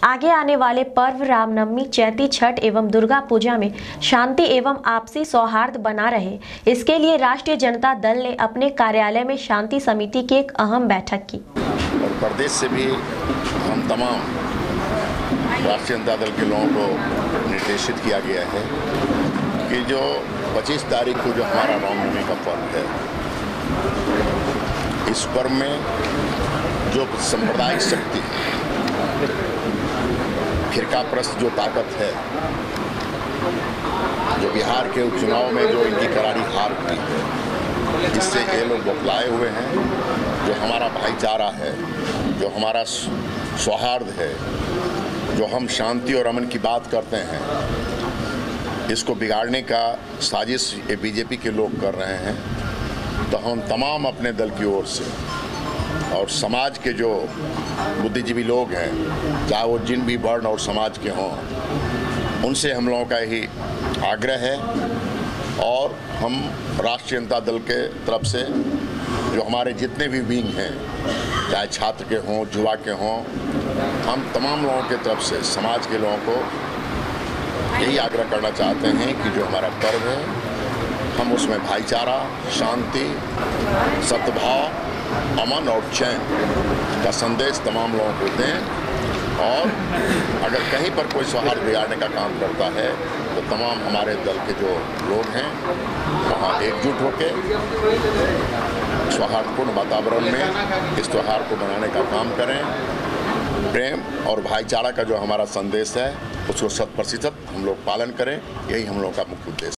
आगे आने वाले पर्व रामनवमी, चैती छठ एवं दुर्गा पूजा में शांति एवं आपसी सौहार्द बना रहे, इसके लिए राष्ट्रीय जनता दल ने अपने कार्यालय में शांति समिति की एक अहम बैठक की। और प्रदेश से भी हम तमाम राष्ट्रीय जनता दल के लोगों को निर्देशित किया गया है कि जो 25 तारीख को जो हमारा रामनवमी का पर्व है, इस पर्व में जो सांप्रदायिक शक्ति है, फिरकाप्रस्त जो ताकत है, जो बिहार के उपचुनाव में जो इनकी करारी हार हुई है, जिससे ये लोग बौखलाए हुए हैं, जो हमारा भाईचारा है, जो हमारा सौहार्द है, जो हम शांति और अमन की बात करते हैं, इसको बिगाड़ने का साजिश ये बीजेपी के लोग कर रहे हैं। तो हम तमाम अपने दल की ओर से और समाज के जो बुद्धिजीवी लोग हैं, चाहे वो जिन भी वर्ण और समाज के हों, उनसे हम लोगों का यही आग्रह है। और हम राष्ट्रीय जनता दल के तरफ से जो हमारे जितने भी विंग हैं, चाहे छात्र के हों, युवा के हों, हम तमाम लोगों के तरफ से समाज के लोगों को यही आग्रह करना चाहते हैं कि जो हमारा पर्व है, हम उसमें भाईचारा, शांति, सद्भाव, अमन और चैन का संदेश तमाम लोगों को दें। और अगर कहीं पर कोई सौहार्द बिगाड़ने का काम करता है तो तमाम हमारे दल के जो लोग हैं वहाँ एकजुट होकर सौहार्दपूर्ण वातावरण में इस त्यौहार को मनाने का काम करें। प्रेम और भाईचारा का जो हमारा संदेश है, उसको 100% हम लोग पालन करें। यही हम लोगों का मुख्य उद्देश्य है।